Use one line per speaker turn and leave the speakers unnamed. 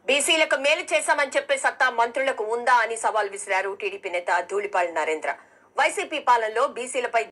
బీసీలకు మేలు చేశామని చెప్పే సత్తా మంత్రులకు ఉందా అని సవాల్ విసిరారు టీడీపీ నేత ధూళిపాల నరేంద్ర. వైసీపీ పాలనలో బీసీలపై